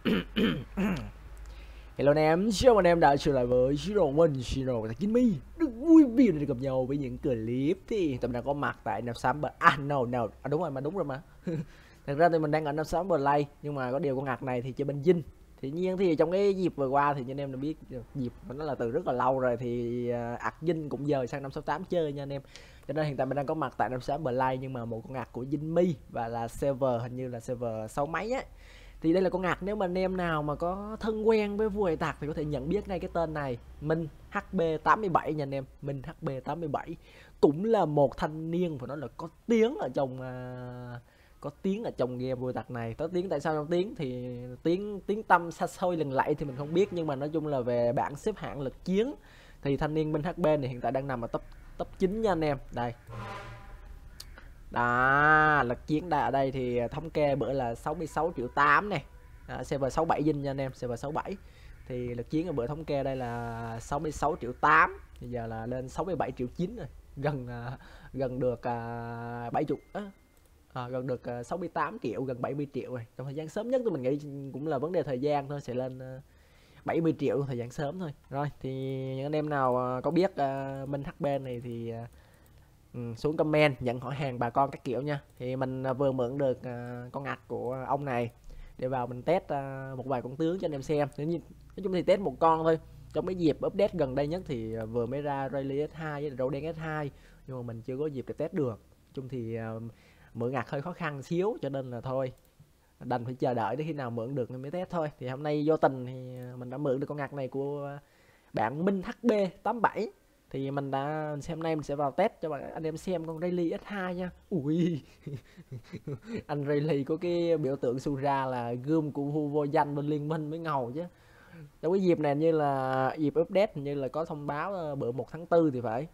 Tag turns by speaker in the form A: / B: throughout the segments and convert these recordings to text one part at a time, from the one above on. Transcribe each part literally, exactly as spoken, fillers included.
A: Hello anh em, chào anh em đã trở lại với Shiro One, Shiro và Jimmy. Rất vui vì được gặp nhau với những clip thì tụi mình đang có mặt tại năm sáu bờ. À no no, à, đúng rồi mà đúng rồi mà. Thật ra thì mình đang ở năm sáu bờ lay, nhưng mà có điều con ngạc này thì chơi bên Dinh. Thì nhiên thì trong cái dịp vừa qua thì như anh em đã biết, dịp nó là từ rất là lâu rồi thì ạc Dinh cũng dời sang năm sáu tám chơi nha anh em. Cho nên hiện tại mình đang có mặt tại năm sáu bờ lay, nhưng mà một con ngạc của Jimmy và là server hình như là server sáu mấy á. Thì đây là con ngạc, nếu mà anh em nào mà có thân quen với vua hải tặc thì có thể nhận biết ngay cái tên này, Minh hát bê tám mươi bảy nha anh em. Minh hát bê tám mươi bảy cũng là một thanh niên phải nói là có tiếng ở trong uh, có tiếng ở trong game vua hải tặc này. Có tiếng tại sao trong tiếng thì tiếng tiếng tâm xa xôi lừng lẫy thì mình không biết, nhưng mà nói chung là về bảng xếp hạng lực chiến thì thanh niên Minh hát bê này hiện tại đang nằm ở top top chín nha anh em. Đây đó, lực chiến đã ở đây thì thống kê bữa là sáu mươi sáu triệu tám này, à, server sáu bảy Dinh nha anh em. Server sáu bảy thì lực chiến ở bữa thống kê đây là sáu mươi sáu triệu tám, bây giờ là lên sáu mươi bảy triệu chín rồi, gần uh, gần được uh, bảy mươi à, à, gần được uh, sáu mươi tám triệu, gần bảy mươi triệu rồi. Trong thời gian sớm nhất tôi mình nghĩ cũng là vấn đề thời gian thôi, sẽ lên uh, bảy mươi triệu thời gian sớm thôi. Rồi thì những anh em nào uh, có biết uh, Minh hát bê này thì uh, Ừ, xuống comment nhận hỏi hàng bà con các kiểu nha. Thì mình vừa mượn được uh, con ngạc của ông này để vào mình test uh, một vài con tướng cho anh em xem. Nếu như nói chung thì test một con thôi. Trong cái dịp update gần đây nhất thì uh, vừa mới ra Rayleigh ét hai với Râu đen ét hai, nhưng mà mình chưa có dịp để test được. Nói chung thì uh, mượn ngạc hơi khó khăn xíu, cho nên là thôi đành phải chờ đợi đến khi nào mượn được mới test thôi. Thì hôm nay vô tình thì mình đã mượn được con ngạc này của bạn Minh hát bê tám bảy. Thì mình đã xem nay mình sẽ vào test cho bạn anh em xem con Rayleigh ét hai nha. Ui anh Rayleigh có cái biểu tượng Sura là gươm của vua vô danh bên liên minh mới ngầu chứ. Trong cái dịp này như là dịp update như là có thông báo bữa một tháng tư thì phải.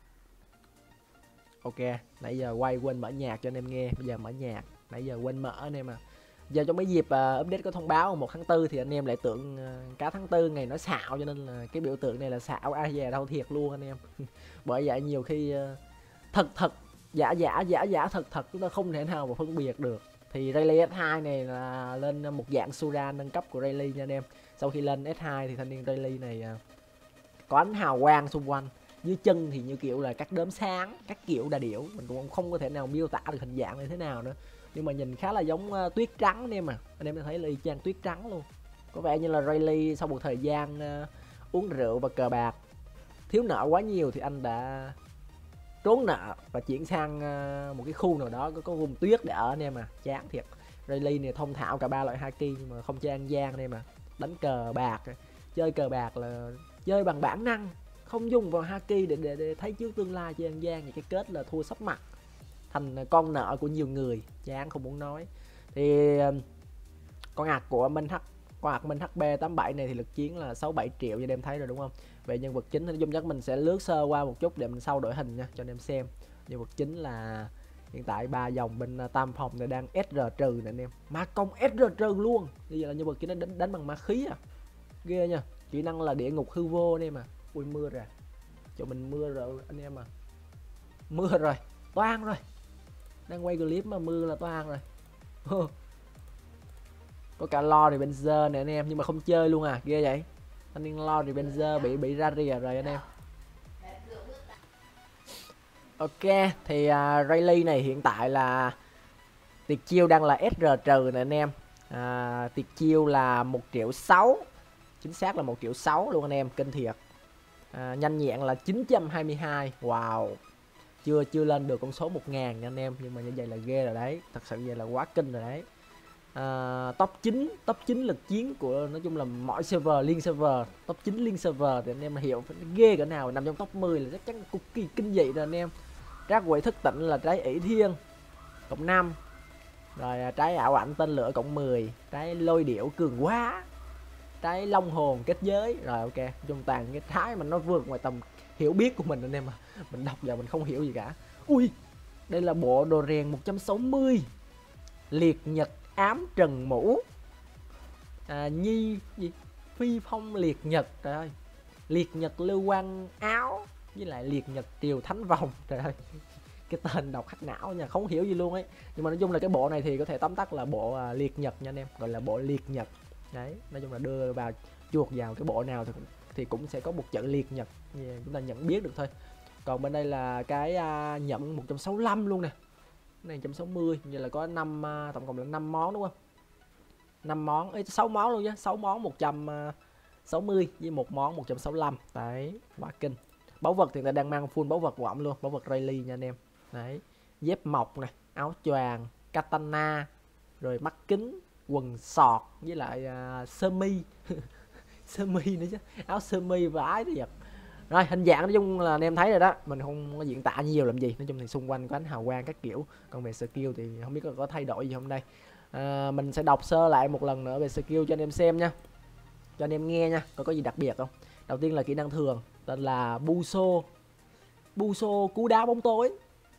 A: Ok, nãy giờ quay quên mở nhạc cho anh em nghe, bây giờ mở nhạc, nãy giờ quên mở anh em à. Giờ trong mấy dịp uh, update có thông báo một tháng tư thì anh em lại tưởng uh, cả tháng tư ngày nó xạo, cho nên là cái biểu tượng này là xạo, ai về đâu thiệt luôn anh em. Bởi vậy nhiều khi uh, thật thật giả giả giả giả thật thật chúng ta không thể nào mà phân biệt được. Thì Rayleigh ét hai này là lên một dạng Sura nâng cấp của Rayleigh nha anh em. Sau khi lên ét hai thì thanh niên Rayleigh này uh, có ánh hào quang xung quanh, dưới chân thì như kiểu là các đốm sáng các kiểu đà điểu, mình cũng không có thể nào miêu tả được hình dạng như thế nào nữa, nhưng mà nhìn khá là giống uh, tuyết trắng anh em à. Anh em thấy là y chang tuyết trắng luôn. Có vẻ như là Rayleigh sau một thời gian uh, uống rượu và cờ bạc thiếu nợ quá nhiều thì anh đã trốn nợ và chuyển sang uh, một cái khu nào đó có, có vùng tuyết để ở anh em à. Chán thiệt. Rayleigh này thông thạo cả ba loại haki nhưng mà không chơi ăn gian anh em à. Đánh cờ bạc, chơi cờ bạc là chơi bằng bản năng, không dùng vào haki để, để, để thấy trước tương lai, chơi ăn gian thì cái kết là thua sắp mặt, thành con nợ của nhiều người, chán không muốn nói. Thì con ạc của Minh H con ạc Minh hát bê tám bảy này thì lực chiến là sáu bảy triệu như anh em thấy rồi đúng không. Về nhân vật chính thì dung nhất mình sẽ lướt sơ qua một chút để mình sau đổi hình nha cho anh em xem. Nhân vật chính là hiện tại ba dòng bên tam phòng này đang ét rờ trừ nè anh em, ma công ét rờ trừ luôn. Bây giờ là nhân vật chính đánh, đánh bằng ma khí à, ghê nha. Kỹ năng là địa ngục hư vô anh em à. Ui mưa rồi, cho mình mưa rồi anh em à, mưa rồi, toang rồi, đang quay clip mà mưa là toang rồi. Có cả lo Revenger này anh em, nhưng mà không chơi luôn à, ghê vậy. Anh niên lo Revenger bị bị ra rìa rồi anh em. Ok thì uh, Rayleigh này hiện tại là tiệt chiêu đang là ét rờ trừ nè anh em. uh, Tiệt chiêu là một triệu sáu, chính xác là một triệu sáu luôn anh em, kinh thiệt. uh, Nhanh nhẹn là chín trăm hai mươi hai. Wow, chưa chưa lên được con số một ngàn nha anh em, nhưng mà như vậy là ghê rồi đấy, thật sự vậy là quá kinh rồi đấy. À, top chín top chín lực chiến của nói chung là mọi server, liên server top chín liên server thì anh em hiểu ghê cỡ nào, nằm trong top mười là chắc chắn cực kỳ kinh dị rồi anh em. Trác quỷ thức tỉnh là trái ỷ thiên cộng năm, rồi trái ảo ảnh tên lửa cộng mười, trái lôi điểu cường quá, trái long hồn kết giới. Rồi ok, trong toàn cái trái mà nó vượt ngoài tầm hiểu biết của mình anh em, mà mình đọc giờ mình không hiểu gì cả. Ui, đây là bộ đồ rèn một trăm sáu mươi liệt nhật ám trần mũ, à, nhi gì phi phong liệt nhật, trời ơi, liệt nhật lưu quang áo với lại liệt nhật triều thánh vòng, trời ơi cái tên đọc hack não nha, không hiểu gì luôn ấy. Nhưng mà nói chung là cái bộ này thì có thể tóm tắt là bộ uh, liệt nhật nha anh em, gọi là bộ liệt nhật. Đấy, nói chung là đưa vào chuột vào cái bộ nào thì cũng thì cũng sẽ có một chữ liệt nhật, chúng ta nhận biết được thôi. Còn bên đây là cái uh, nhận một trăm sáu mươi lăm luôn nè, cái này một trăm sáu mươi, như là có năm uh, tổng cộng là năm món đúng không? năm món, ấy sáu món luôn nhá, sáu món một trăm sáu mươi với một món một trăm sáu mươi lăm. Đấy, quá kinh. Báu vật thì người ta đang mang full báu vật của luôn, báu vật Rayleigh nha anh em. Đấy, dép mọc này, áo choàng, katana, rồi mắt kính, quần sọt với lại uh, sơ mi. Sơ mi nữa chứ, áo sơ mi vải thiệt. Rồi hình dạng nói chung là anh em thấy rồi đó, mình không có diễn tả nhiều làm gì, nói chung thì xung quanh có ánh hào quang các kiểu. Còn về skill thì không biết có thay đổi gì không đây. À, mình sẽ đọc sơ lại một lần nữa về skill cho anh em xem nha, cho anh em nghe nha, có có gì đặc biệt không. Đầu tiên là kỹ năng thường tên là Buso, Buso cú đá bóng tối.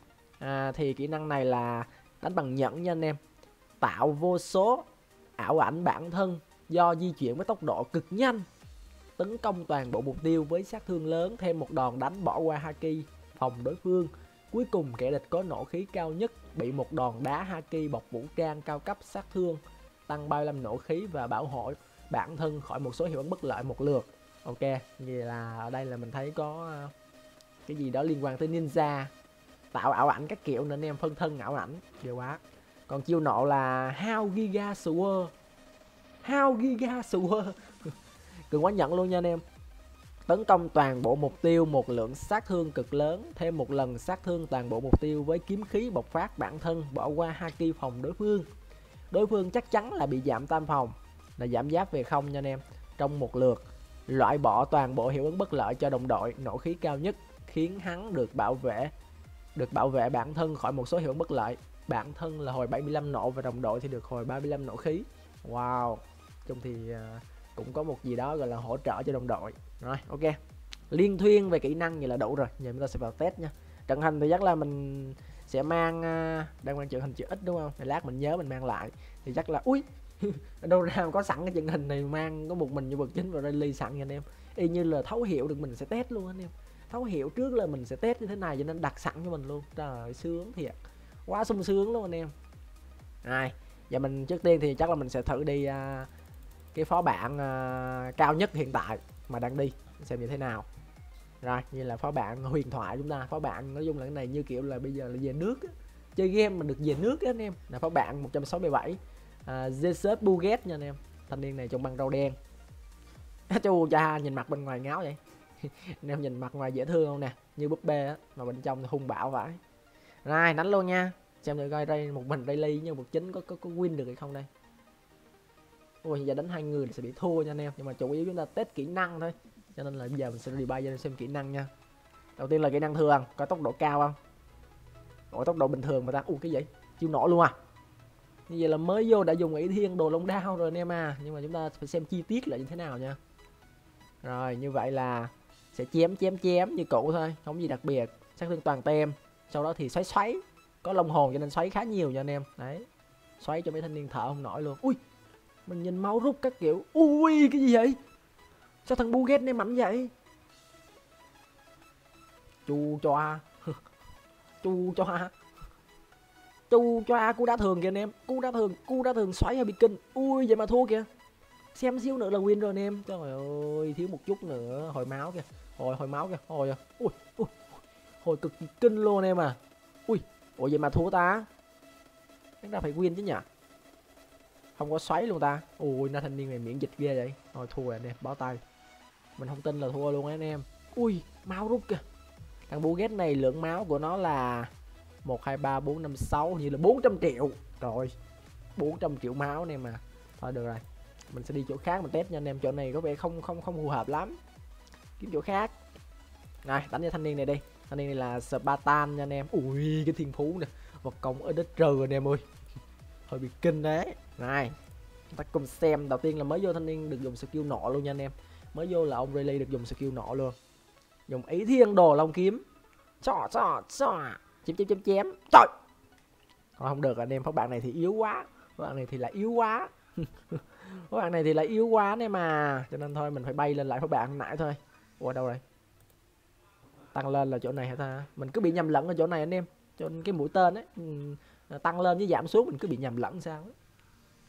A: À, thì kỹ năng này là đánh bằng nhẫn nha anh em, tạo vô số ảo ảnh bản thân do di chuyển với tốc độ cực nhanh, tấn công toàn bộ mục tiêu với sát thương lớn, thêm một đòn đánh bỏ qua haki phòng đối phương. Cuối cùng kẻ địch có nổ khí cao nhất bị một đòn đá haki bọc vũ trang cao cấp sát thương, tăng ba mươi lăm nổ khí và bảo hộ bản thân khỏi một số hiệu ứng bất lợi một lượt. Ok, vậy là ở đây là mình thấy có cái gì đó liên quan tới ninja, tạo ảo ảnh các kiểu nên anh em, phân thân ảo ảnh ghê quá. Còn chiêu nộ là How Giga Sword, How Giga Sword cường quá nhận luôn nha anh em. Tấn công toàn bộ mục tiêu một lượng sát thương cực lớn, thêm một lần sát thương toàn bộ mục tiêu với kiếm khí bộc phát bản thân, bỏ qua haki phòng đối phương. Đối phương chắc chắn là bị giảm tam phòng, là giảm giáp về không nha anh em, trong một lượt. Loại bỏ toàn bộ hiệu ứng bất lợi cho đồng đội, nổ khí cao nhất khiến hắn được bảo vệ được bảo vệ bản thân khỏi một số hiệu ứng bất lợi. Bản thân là hồi bảy mươi lăm nộ và đồng đội thì được hồi ba mươi lăm nộ khí. Wow, chung thì uh, cũng có một gì đó gọi là hỗ trợ cho đồng đội. Rồi ok, liên thuyên về kỹ năng vậy là đủ rồi. Giờ chúng ta sẽ vào test nha. Trận hình thì chắc là mình sẽ mang uh, đang mang trận hình chữ X đúng không? Thì lát mình nhớ mình mang lại. Thì chắc là ui ở đâu ra có sẵn cái trận hình này, mang có một mình nhân vật chính và Rayleigh sẵn nha anh em. Y như là thấu hiểu được mình sẽ test luôn anh em. Thấu hiểu trước là mình sẽ test như thế này cho nên đặt sẵn cho mình luôn. Trời sướng thiệt, quá sung sướng luôn anh em. Rồi giờ mình trước tiên thì chắc là mình sẽ thử đi uh, cái phó bản uh, cao nhất hiện tại mà đang đi xem như thế nào. Rồi như là phó bản huyền thoại chúng ta, phó bản nói chung là cái này như kiểu là bây giờ là về nước á. Chơi game mà được về nước á anh em, là phó bản một trăm sáu mươi bảy uh, Jesus Buget nha anh em. Thanh niên này trong băng râu đen. Chú cha nhìn mặt bên ngoài ngáo vậy. Anh em nhìn mặt ngoài dễ thương không nè, như búp bê á, mà bên trong thì hung bạo vãi. Rồi đánh luôn nha, xem thử coi đây một mình Rayleigh nhân vật chính có, có có win được hay không đây. Ôi giờ đánh hai người thì sẽ bị thua nha anh em, nhưng mà chủ yếu chúng ta test kỹ năng thôi, cho nên là bây giờ mình sẽ đi bay cho xem kỹ năng nha. Đầu tiên là kỹ năng thường, có tốc độ cao không? Ủa tốc độ bình thường mà ta, ui cái gì chiêu nổ luôn à? Như vậy là mới vô đã dùng ỷ thiên đồ long đao rồi anh em à, nhưng mà chúng ta phải xem chi tiết là như thế nào nha. Rồi như vậy là sẽ chém chém chém như cũ thôi, không gì đặc biệt, sát thương toàn tem. Sau đó thì xoáy xoáy, có long hồn cho nên xoáy khá nhiều nha anh em. Đấy, xoáy cho mấy thanh niên thở không nổi luôn. Ui mình nhìn máu rút các kiểu. Ui cái gì vậy, sao thằng Buget này mạnh vậy? Chu choa chu choa chu choa cú đá thường kìa anh em, cú đá thường cú đá thường xoáy hơi bị kinh. Ui vậy mà thua kìa, xem xíu nữa là win rồi anh em. Trời ơi thiếu một chút nữa, hồi máu kìa, hồi hồi máu kìa, hồi à. Ui, ui hồi cực kinh luôn anh em à. Ui ủa vậy mà thua ta, chúng ta phải win chứ nhỉ, không có xoáy luôn ta. Ui na thanh niên này miễn dịch ghê vậy. Thôi thua rồi anh em, báo tay, mình không tin là thua luôn anh em. Ui máu rút kìa, thằng Buget này lượng máu của nó là một hai ba bốn năm sáu, như là bốn trăm triệu rồi, bốn trăm triệu máu anh em à. Thôi được rồi, mình sẽ đi chỗ khác mình test nha anh em, chỗ này có vẻ không không không phù hợp lắm, kiếm chỗ khác. Rồi đánh cho thanh niên này đi, thanh niên này là Spartan nha anh em. Ui cái thiên phú nè, vật công ở đất trời anh em ơi, hơi bị kinh đấy. Này ta cùng xem, đầu tiên là mới vô thanh niên được dùng skill nọ luôn nha anh em, mới vô là ông Rayleigh được dùng skill nọ luôn, dùng ý thiên đồ long kiếm, chọ chọ chọ chém chém chém chém. Trời còn không được anh em, các bạn này thì yếu quá, các bạn này thì lại yếu quá. Các bạn này thì lại yếu quá này mà, cho nên thôi mình phải bay lên lại các bạn nãy thôi. Ủa đâu rồi, tăng lên là chỗ này hả ta? Mình cứ bị nhầm lẫn ở chỗ này anh em, cho cái mũi tên ấy, tăng lên với giảm xuống mình cứ bị nhầm lẫn sao ấy.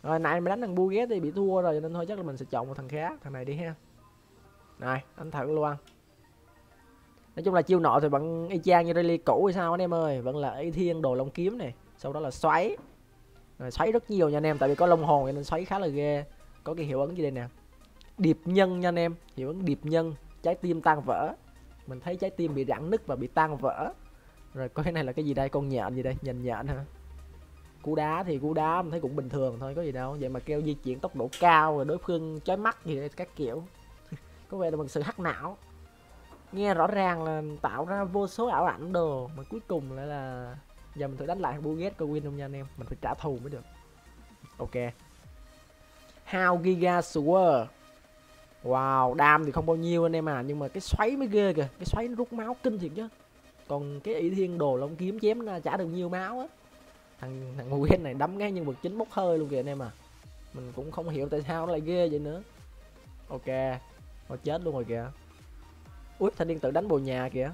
A: Rồi nãy mình đánh thằng Buget thì bị thua rồi, cho nên thôi chắc là mình sẽ chọn một thằng khác, thằng này đi ha. Này đánh thử luôn. Nói chung là chiêu nọ thì vẫn y chang như rally cũ hay sao anh em ơi, vẫn là ấy thiên đồ long kiếm này, sau đó là xoáy. Rồi, xoáy rất nhiều nha anh em, tại vì có long hồn cho nên xoáy khá là ghê. Có cái hiệu ứng gì đây nè, điệp nhân nha anh em, hiệu ứng điệp nhân, trái tim tan vỡ. Mình thấy trái tim bị rạn nứt và bị tan vỡ. Rồi có cái này là cái gì đây, con nhện gì đây, nhện nhện hả? Cú đá thì cú đá mình thấy cũng bình thường thôi, có gì đâu. Vậy mà kêu di chuyển tốc độ cao rồi đối phương chói mắt gì đây, các kiểu. Có vẻ là bằng sự hắc não. Nghe rõ ràng là tạo ra vô số ảo ảnh đồ, mà cuối cùng lại là giờ mình thử đánh lại thằng Buget coi win không nha anh em, mình phải trả thù mới được. Ok. How Giga Sword. Wow, đam thì không bao nhiêu anh em à, nhưng mà cái xoáy mới ghê kìa, cái xoáy nó rút máu kinh thiệt chứ. Còn cái ỷ thiên đồ long kiếm chém nó chả được nhiều máu á. Thằng thằng Buget này đấm cái nhân vật chính bốc hơi luôn kìa anh em à. Mình cũng không hiểu tại sao nó lại ghê vậy nữa. Ok. Nó chết luôn rồi kìa. Ui, thanh niên tự đánh bồ nhà kìa.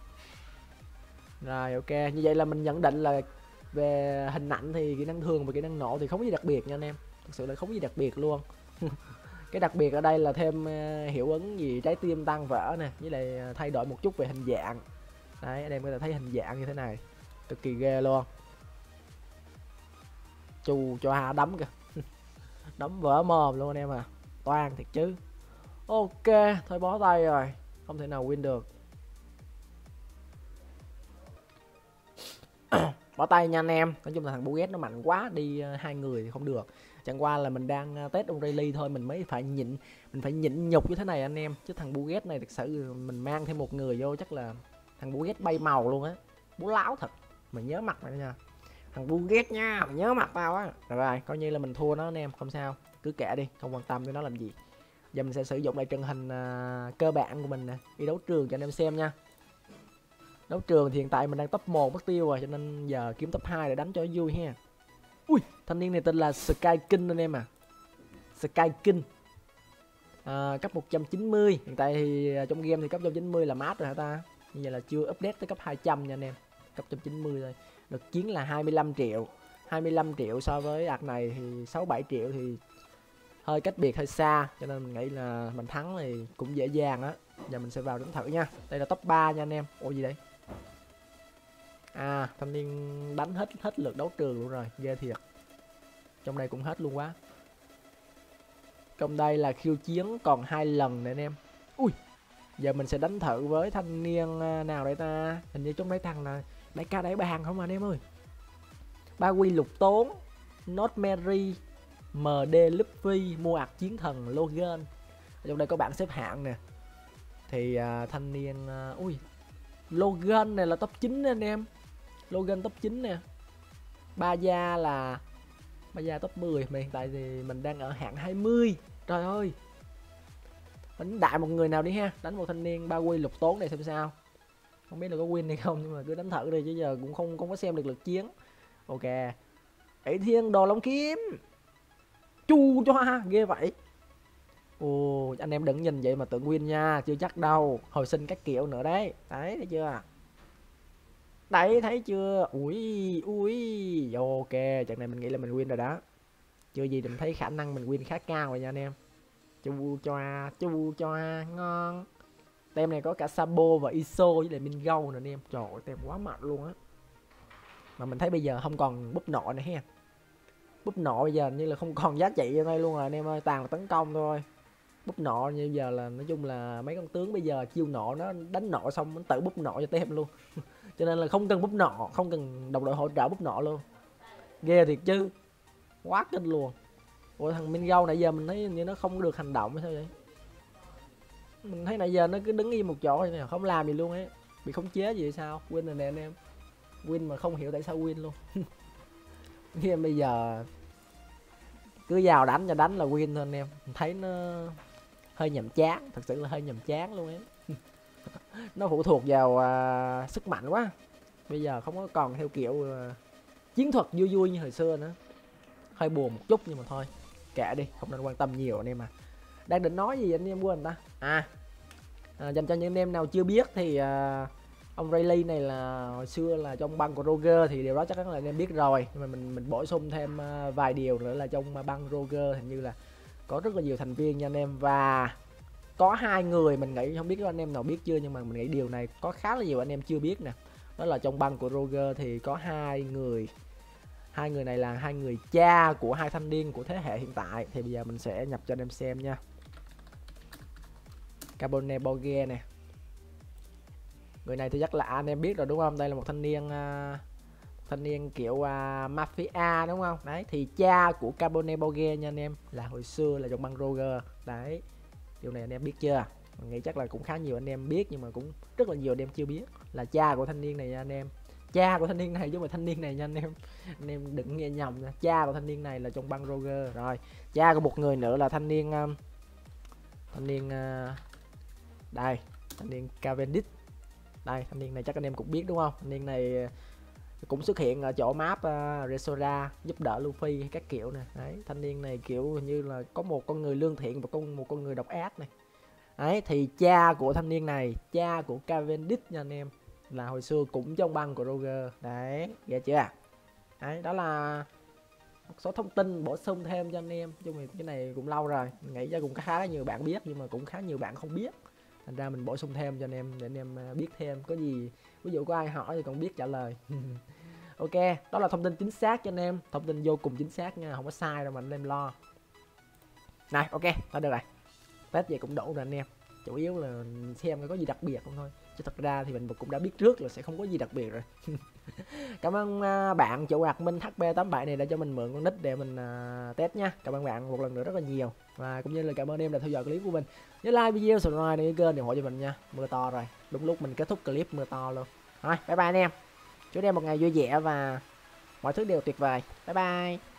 A: Rồi ok, như vậy là mình nhận định là về hình ảnh thì kỹ năng thường và kỹ năng nộ thì không có gì đặc biệt nha anh em. Thực sự là không có gì đặc biệt luôn. Cái đặc biệt ở đây là thêm uh, hiệu ứng gì trái tim tan vỡ nè, với lại thay đổi một chút về hình dạng. Đấy, anh em có thể thấy hình dạng như thế này, cực kỳ ghê luôn. Chù cho ha đấm kìa. Đấm vỡ mồm luôn anh em à, toan thiệt chứ. Ok, thôi bó tay rồi, không thể nào win được. Bỏ tay nha anh em. Nói chung là thằng Buget nó mạnh quá, đi uh, hai người thì không được. Chẳng qua là mình đang uh, test ông Rayleigh thôi, mình mới phải nhịn, mình phải nhịn nhục như thế này anh em. Chứ thằng Buget này thực sự mình mang thêm một người vô chắc là thằng Buget bay màu luôn á. Bố láo thật. Mình nhớ mặt này nha. Thằng Buget nha, mình nhớ mặt tao á. Rồi, rồi coi như là mình thua nó anh em, không sao, cứ kệ đi, không quan tâm với nó làm gì. Giờ mình sẽ sử dụng lại trận hình uh, cơ bản của mình nè, đi đấu trường cho anh em xem nha. Đấu trường thì hiện tại mình đang top một mất tiêu rồi, cho nên giờ kiếm top hai để đánh cho vui ha. Ui, thanh niên này tên là Sky King anh em à. Sky King. À, cấp một trăm chín mươi. Hiện tại thì trong game thì cấp một trăm chín mươi là mát rồi hả ta? Như vậy là chưa update tới cấp hai trăm nha anh em. Cấp một trăm chín mươi thôi. Được chiến là hai mươi lăm triệu. hai mươi lăm triệu so với ạc này thì sáu bảy triệu thì hơi cách biệt hơi xa, cho nên mình nghĩ là mình thắng thì cũng dễ dàng á. Giờ mình sẽ vào đánh thử nha. Đây là top ba nha anh em. Ủa gì đây? À, thanh niên đánh hết hết lượt đấu trường luôn rồi, ghê thiệt. Trong đây cũng hết luôn quá. Trong đây là khiêu chiến còn hai lần nè anh em. Ui, giờ mình sẽ đánh thử với thanh niên nào đây ta? Hình như trong đây thằng là đại ca đại bàng không à anh em ơi. Ba Quy Lục Tốn, Not Mary, em đê Luffy, mua ạc chiến thần Logan. Ở trong đây có bảng xếp hạng nè. Thì uh, thanh niên uh, ui, Logan này là top chín anh em. Logan top chín nè. Ba gia là Ba gia top mười, mà hiện tại thì mình đang ở hạng hai mươi. Trời ơi. Đánh đại một người nào đi ha, đánh một thanh niên Ba Quy Lục Tốn này xem sao. Không biết là có win hay không, nhưng mà cứ đánh thử đi chứ giờ cũng không không có xem được lượt chiến. Ok. Ỷ thiên đồ long kiếm. Chu cho ha, ghê vậy. Ồ, anh em đừng nhìn vậy mà tưởng win nha, chưa chắc đâu. Hồi sinh các kiểu nữa đấy. Đấy, thấy chưa? Đấy, thấy chưa? Ui, ui. Ok, trận này mình nghĩ là mình win rồi đó. Chưa gì mình thấy khả năng mình win khá cao rồi nha anh em. Chu cho a, chu cho a, ngon. Tem này có cả Sabo và Iso với lại Mingo nè anh em. Trời ơi, tem quá mạnh luôn á. Mà mình thấy bây giờ không còn búp nọ nữa ha. Búp nọ bây giờ như là không còn giá trị ở đây luôn rồi anh em ơi, toàn là tấn công thôi. Búp nọ như giờ là nói chung là mấy con tướng bây giờ chiêu nọ nó đánh nọ xong nó tự búp nọ cho tem luôn. Cho nên là không cần búp nọ, không cần đồng đội hỗ trợ búp nọ luôn. Ghê thiệt chứ. Quá kinh luôn. Ủa thằng Mingo nãy giờ mình thấy như nó không được hành động hay sao vậy? Mình thấy nãy giờ nó cứ đứng im một chỗ này, không làm gì luôn ấy. Bị khống chế gì hay sao? Win rồi nè anh em. Win mà không hiểu tại sao win luôn. Game bây giờ cứ vào đánh cho đánh là win thôi anh em. Mình thấy nó hơi nhàm chán, thật sự là hơi nhàm chán luôn ấy. Nó phụ thuộc vào uh, sức mạnh quá. Bây giờ không có còn theo kiểu uh, chiến thuật vui vui như hồi xưa nữa. Hơi buồn một chút nhưng mà thôi, kệ đi, không nên quan tâm nhiều anh em à. Đang định nói gì anh em quên ta. À, à dành cho những anh em nào chưa biết thì uh, ông Rayleigh này là hồi xưa là trong băng của Roger, thì điều đó chắc chắn là anh em biết rồi, nhưng mà mình mình bổ sung thêm uh, vài điều nữa là trong băng Roger hình như là có rất là nhiều thành viên nha anh em. Và có hai người mình nghĩ, không biết có anh em nào biết chưa, nhưng mà mình nghĩ điều này có khá là nhiều anh em chưa biết nè. Đó là trong băng của Roger thì có hai người, hai người này là hai người cha của hai thanh niên của thế hệ hiện tại. Thì bây giờ mình sẽ nhập cho anh em xem nha. Carbone Borgia nè, người này thì chắc là anh em biết rồi đúng không? Đây là một thanh niên uh, thanh niên kiểu uh, mafia đúng không? Đấy, thì cha của Carbone Borgia nha anh em, là hồi xưa là trong băng Roger. Đấy, điều này anh em biết chưa? Mình nghĩ chắc là cũng khá nhiều anh em biết, nhưng mà cũng rất là nhiều anh em chưa biết là cha của thanh niên này nha anh em. Cha của thanh niên này chứ mà thanh niên này nha anh em. Anh em đừng nghe nhầm nha. Cha của thanh niên này là trong băng Roger. Rồi, cha của một người nữa là thanh niên um, thanh niên uh, đây, thanh niên Cavendish. Đây, thanh niên này chắc anh em cũng biết đúng không? Thanh niên này cũng xuất hiện ở chỗ map uh, Resora, giúp đỡ Luffy các kiểu nè. Đấy, thanh niên này kiểu như là có một con người lương thiện và con một con người độc ác này. Đấy, thì cha của thanh niên này, cha của Cavendish nha anh em, là hồi xưa cũng trong băng của Roger. Đấy, ghê chưa? Đấy, đó là một số thông tin bổ sung thêm cho anh em. Chung thì cái này cũng lâu rồi, mình nghĩ chắc cũng khá nhiều bạn biết, nhưng mà cũng khá nhiều bạn không biết. Thành ra mình bổ sung thêm cho anh em để anh em biết thêm. Có gì ví dụ có ai hỏi thì còn biết trả lời. Ok, đó là thông tin chính xác cho anh em, thông tin vô cùng chính xác nha, không có sai đâu mà anh em lo. Này, ok, thôi được rồi. Test vậy cũng đủ rồi anh em. Chủ yếu là xem có gì đặc biệt không thôi. Chứ thật ra thì mình cũng đã biết trước là sẽ không có gì đặc biệt rồi. Cảm ơn bạn chủ admin H B tám bảy này đã cho mình mượn con nick để mình test nha. Cảm ơn bạn một lần nữa rất là nhiều. Và cũng như là cảm ơn em đã theo dõi clip của mình. Nhớ like video, subscribe để kênh để ủng hộ cho mình nha. Mưa to rồi, đúng lúc mình kết thúc clip mưa to luôn. Rồi, bye bye anh em. Chúc em một ngày vui vẻ và mọi thứ đều tuyệt vời. Bye bye.